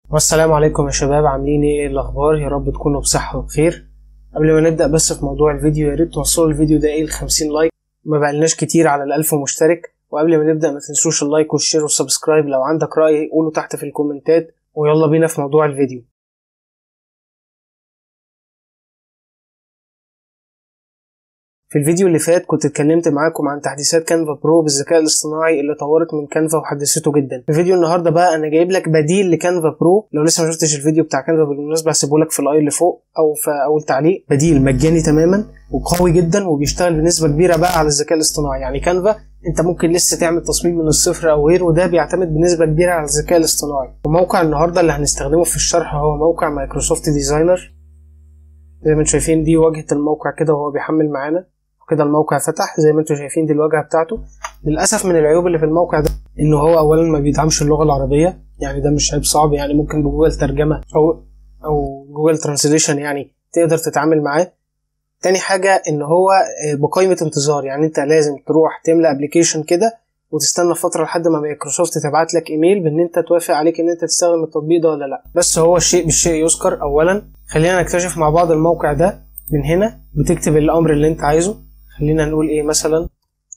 والسلام عليكم يا شباب، عاملين ايه الاخبار؟ يا رب تكونوا بصحه وبخير. قبل ما نبدا بس في موضوع الفيديو، يا ريت توصلوا الفيديو ده ل50 لايك، ما بقالناش كتير على ال1000 مشترك. وقبل ما نبدا ما تنسوش اللايك والشير والسبسكرايب. لو عندك راي قوله تحت في الكومنتات، ويلا بينا في موضوع الفيديو. في الفيديو اللي فات كنت اتكلمت معاكم عن تحديثات كانفا برو بالذكاء الاصطناعي اللي طورت من كانفا وحدثته جدا. في فيديو النهارده بقى انا جايب لك بديل لكانفا برو. لو لسه ما شفتش الفيديو بتاع كانفا بالمناسبه هسيبه لك في الاي اللي فوق او في اول تعليق. بديل مجاني تماما وقوي جدا وبيشتغل بنسبه كبيره بقى على الذكاء الاصطناعي. يعني كانفا انت ممكن لسه تعمل تصميم من الصفر او غيره، وده بيعتمد بنسبه كبيره على الذكاء الاصطناعي. وموقع النهارده اللي هنستخدمه في الشرح هو موقع مايكروسوفت ديزاينر. زي ما انتم شايفين دي واجهه الموقع كده وهو بيحمل معانا كده. الموقع فتح زي ما انتم شايفين، دي الواجهه بتاعته. للاسف من العيوب اللي في الموقع ده انه هو اولا ما بيدعمش اللغه العربيه، يعني ده مش عيب صعب، يعني ممكن بجوجل ترجمه او جوجل ترانسليشن يعني تقدر تتعامل معاه. تاني حاجه ان هو بقائمه انتظار، يعني انت لازم تروح تملى ابلكيشن كده وتستنى فتره لحد ما مايكروسوفت تبعت لك ايميل بان انت توافق عليك ان انت تستخدم التطبيق ده ولا لا. بس هو الشيء بالشيء يذكر. اولا خلينا نكتشف مع بعض الموقع ده. من هنا بتكتب الامر اللي انت عايزه. خلينا نقول ايه مثلا،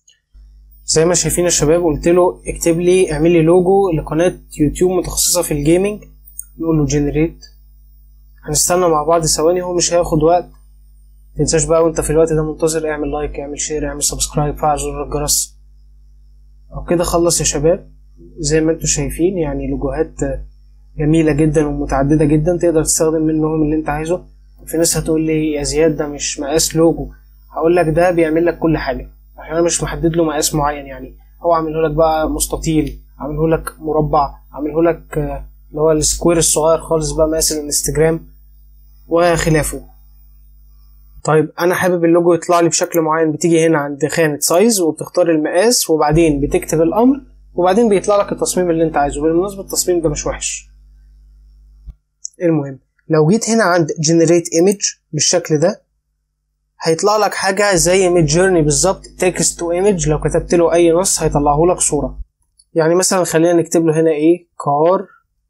زي ما شايفين الشباب قلت له اكتب لي، اعمل لي لوجو لقناه يوتيوب متخصصه في الجيمنج. نقول له جنريت. هنستنى مع بعض ثواني، هو مش هياخد وقت. متنساش بقى وانت في الوقت ده منتظر اعمل لايك، اعمل شير، اعمل سبسكرايب، فعل زر الجرس. او كده خلص يا شباب. زي ما انتم شايفين يعني لوجوهات جميله جدا ومتعدده جدا، تقدر تستخدم منهم اللي انت عايزه. في ناس هتقول لي يا زياد ده مش مقاس لوجو. هقول لك ده بيعمل لك كل حاجه، انا مش محدد له مقاس معين. يعني هو عامله لك بقى مستطيل، عامله لك مربع، عامله لك اللي هو السكوير الصغير خالص بقى مقاس الانستجرام وخلافه. طيب انا حابب اللوجو يطلع لي بشكل معين، بتيجي هنا عند خانه سايز وبتختار المقاس وبعدين بتكتب الامر وبعدين بيطلع لك التصميم اللي انت عايزه. بالمناسبه التصميم ده مش وحش. المهم لو جيت هنا عند generate image بالشكل ده هيطلع لك حاجة زي mid journey بالظبط، text to image. لو كتبت له أي نص هيطلعه لك صورة. يعني مثلا خلينا نكتب له هنا إيه car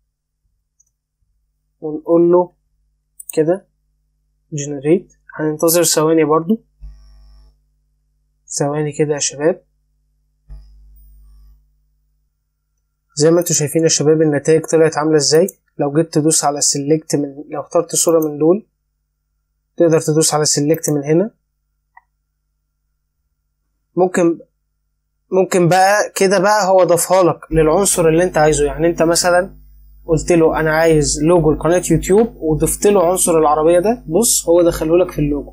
ونقول له كده generate. هننتظر ثواني برضو، ثواني كده يا شباب. زي ما انتوا شايفين يا شباب النتائج طلعت عاملة ازاي. لو جيت تدوس على select لو اخترت صورة من دول تقدر تدوس على select من هنا. ممكن بقى كده بقى هو ضافها لك للعنصر اللي انت عايزه. يعني انت مثلا قلت له انا عايز لوجو لقناه يوتيوب وضفت له عنصر العربيه ده، بص هو دخله لك في اللوجو.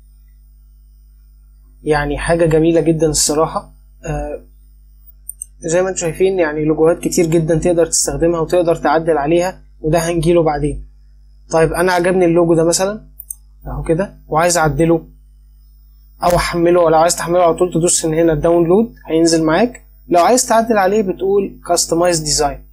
يعني حاجه جميله جدا الصراحه. زي ما انتم شايفين يعني لوجوهات كتير جدا تقدر تستخدمها وتقدر تعدل عليها، وده هنجيله بعدين. طيب انا عجبني اللوجو ده مثلا اهو كده وعايز اعدله او احمله، ولو عايز تحمله على طول تدوس من هنا داونلود هينزل معاك. لو عايز تعدل عليه بتقول كاستمايز ديزاين.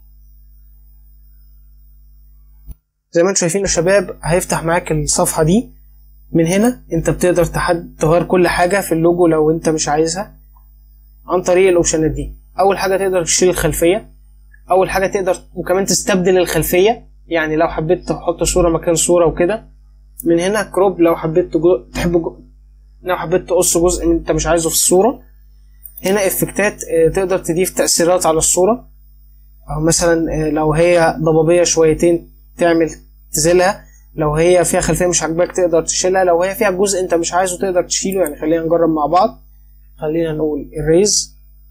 زي ما انتم شايفين يا شباب هيفتح معاك الصفحه دي. من هنا انت بتقدر تغير كل حاجه في اللوجو لو انت مش عايزها عن طريق الاوبشنات دي. اول حاجه تقدر تشيل الخلفيه، اول حاجه تقدر وكمان تستبدل الخلفيه. يعني لو حبيت تحط صوره مكان صوره وكده. من هنا كروب لو حبيت لو حبيت تقص جزء انت مش عايزه في الصورة. هنا افكتات تقدر تضيف تأثيرات على الصورة، او مثلا لو هي ضبابية شويتين تعمل تزيلها، لو هي فيها خلفية مش عاجباك تقدر تشيلها، لو هي فيها جزء انت مش عايزه تقدر تشيله. يعني خلينا نجرب مع بعض. خلينا نقول erase،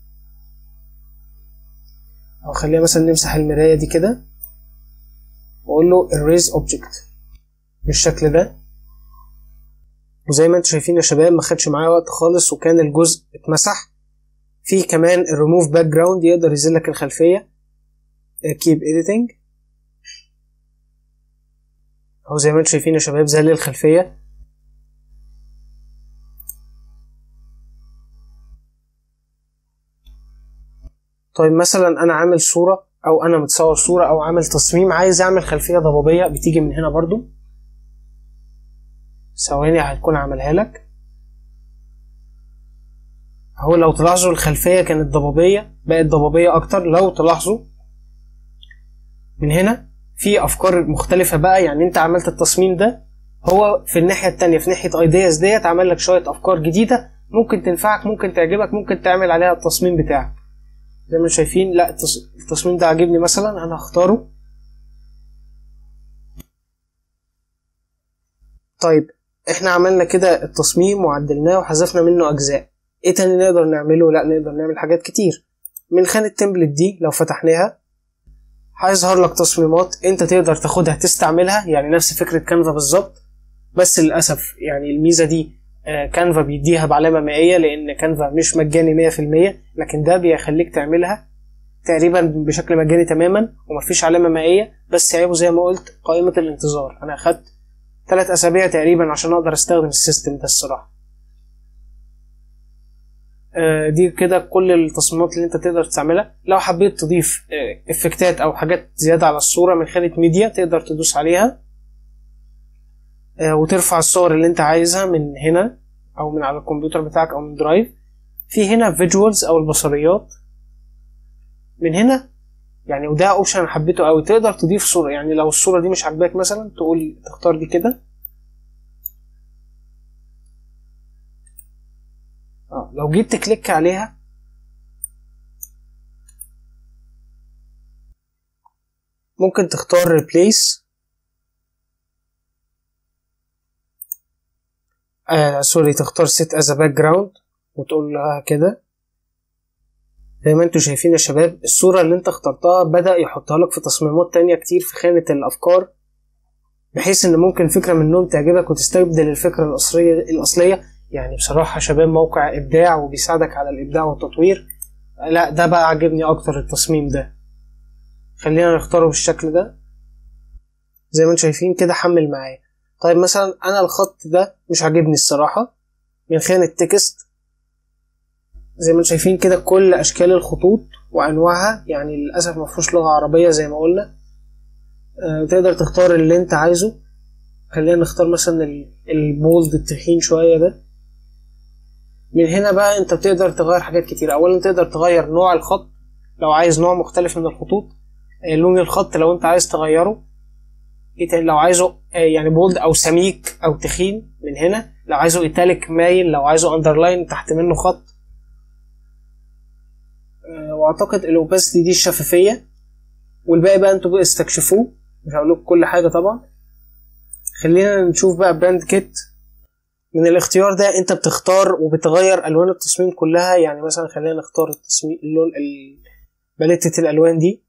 او خلينا مثلا نمسح المراية دي كده واقول له erase object بالشكل ده. وزي ما انتم شايفين يا شباب ما خدش معايا وقت خالص وكان الجزء اتمسح. في كمان الريموف باك جراوند يقدر يزيل لك الخلفيه. keep editing اهو زي ما انتم شايفين يا شباب زال الخلفيه. طيب مثلا انا عامل صوره او انا متصور صوره او عامل تصميم عايز اعمل خلفيه ضبابيه، بتيجي من هنا برضو ثواني هتكون عملها لك اهو. لو تلاحظوا الخلفيه كانت ضبابيه بقت ضبابيه اكتر. لو تلاحظوا من هنا في افكار مختلفه بقى. يعني انت عملت التصميم ده، هو في الناحيه التانية في ناحيه ايدياز ديت عمل لك شويه افكار جديده ممكن تنفعك، ممكن تعجبك، ممكن تعمل عليها التصميم بتاعك. زي ما شايفين، لا التصميم ده عجبني مثلا، انا هختاره. طيب احنا عملنا كده التصميم وعدلناه وحذفنا منه اجزاء. ايه تاني نقدر نعمله؟ لا نقدر نعمل حاجات كتير. من خانة تمبلت دي لو فتحناها هيظهر لك تصميمات انت تقدر تاخدها تستعملها، يعني نفس فكرة كانفا بالظبط. بس للأسف يعني الميزة دي كانفا بيديها بعلامة مائية، لأن كانفا مش مجاني 100%، لكن ده بيخليك تعملها تقريبا بشكل مجاني تماما ومفيش علامة مائية. بس عيبه زي ما قلت قائمة الانتظار. أنا أخدت 3 أسابيع تقريبا عشان أقدر أستخدم السيستم ده الصراحة. دي كده كل التصميمات اللي انت تقدر تعملها. لو حبيت تضيف افكتات او حاجات زيادة على الصورة من خانة ميديا تقدر تدوس عليها وترفع الصور اللي انت عايزها من هنا او من على الكمبيوتر بتاعك او من درايف. في هنا فيجوالز او البصريات من هنا يعني، وده اوبشن انا حبيته قوي. تقدر تضيف صورة، يعني لو الصورة دي مش عاجباك مثلا تقول تختار دي كده. لو جيت تكليك عليها ممكن تختار replace سوري تختار set as a background وتقول لها كده. زي ما انتوا شايفين يا شباب، الصورة اللي انت اخترتها بدأ يحطها لك في تصميمات تانية كتير في خانة الأفكار، بحيث ان ممكن فكرة منهم تعجبك وتستبدل الفكرة الأصلية. يعني بصراحة شباب موقع إبداع وبيساعدك على الإبداع والتطوير. لا ده بقى عجبني أكتر التصميم ده. خلينا نختاره بالشكل ده. زي ما انتوا شايفين كده حمل معايا. طيب مثلا أنا الخط ده مش عاجبني الصراحة. من خانة تكست زي ما انتوا شايفين كده كل أشكال الخطوط وأنواعها، يعني للأسف مفهوش لغة عربية زي ما قلنا. تقدر تختار اللي انت عايزه. خلينا نختار مثلا البولد التخين شوية ده. من هنا بقى انت بتقدر تغير حاجات كتير. اولا تقدر تغير نوع الخط لو عايز نوع مختلف من الخطوط. لون الخط لو انت عايز تغيره. لو عايزه يعني بولد او سميك او تخين من هنا. لو عايزه ايتاليك مايل، لو عايزه اندرلاين تحت منه خط. واعتقد الاوباسيتي دي الشفافية. والباقي بقى انتوا بقى استكشفوه، مش هقول لكم كل حاجة طبعا. خلينا نشوف بقى براند كيت. من الاختيار ده انت بتختار وبتغير الوان التصميم كلها. يعني مثلا خلينا نختار التصميم اللون باليتة الالوان دي.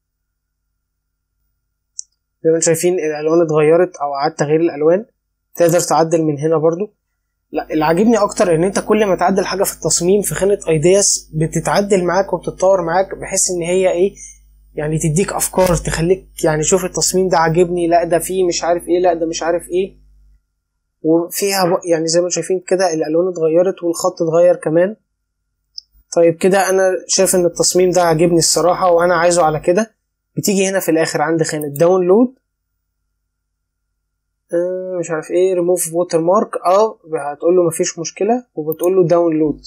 زي ما انتم شايفين الالوان اتغيرت او اعاد تغيير الالوان. تقدر تعدل من هنا برضو. لا اللي عاجبني اكتر ان انت كل ما تعدل حاجه في التصميم في خانه ايدياس بتتعدل معاك وبتتطور معاك، بحيث ان هي ايه يعني تديك افكار تخليك يعني شوف التصميم ده عاجبني، لا ده فيه مش عارف ايه، لا ده مش عارف ايه. وفيها يعني زي ما شايفين كده الالوان اتغيرت والخط اتغير كمان. طيب كده انا شايف ان التصميم ده عاجبني الصراحه وانا عايزه على كده. بتيجي هنا في الاخر عند خانه داونلود مش عارف ايه ريموف ووتر مارك، هتقول له مفيش مشكله وبتقول له داونلود.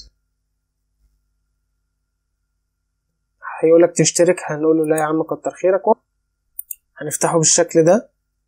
هيقول لك تشترك، هنقول له لا يا عم كتر خيرك. هنفتحه بالشكل ده.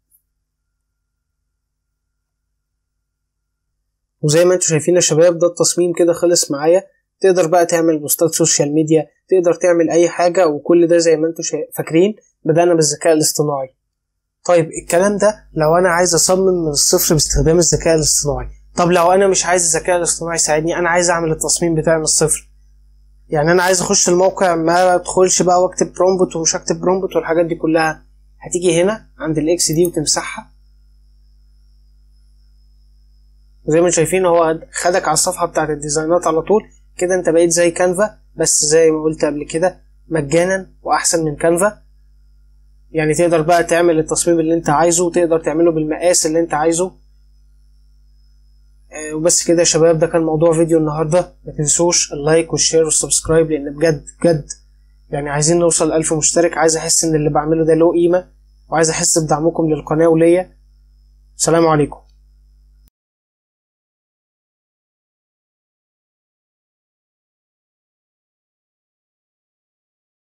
وزي ما انتوا شايفين يا شباب ده التصميم كده خلص معايا. تقدر بقى تعمل بوستات سوشيال ميديا، تقدر تعمل اي حاجة، وكل ده زي ما انتوا فاكرين بدأنا بالذكاء الاصطناعي. طيب الكلام ده لو انا عايز اصمم من الصفر باستخدام الذكاء الاصطناعي. طب لو انا مش عايز الذكاء الاصطناعي يساعدني، انا عايز اعمل التصميم بتاعي من الصفر. يعني انا عايز اخش الموقع ما ادخلش بقى واكتب برومبت ومش هكتب برومبت والحاجات دي كلها. هتيجي هنا عند الاكس دي وتمسحها. زي ما شايفين هو خدك على الصفحة بتاعت الديزاينات على طول. كده انت بقيت زي كانفا، بس زي ما قلت قبل كده مجانا واحسن من كانفا. يعني تقدر بقى تعمل التصميم اللي انت عايزه وتقدر تعمله بالمقاس اللي انت عايزه. وبس كده يا شباب، ده كان موضوع فيديو النهاردة. ما تنسوش اللايك والشير والسبسكرايب، لان بجد بجد يعني عايزين نوصل 1000 مشترك. عايز احس ان اللي بعمله ده له قيمة، وعايز احس بدعمكم للقناة وليا. سلام عليكم.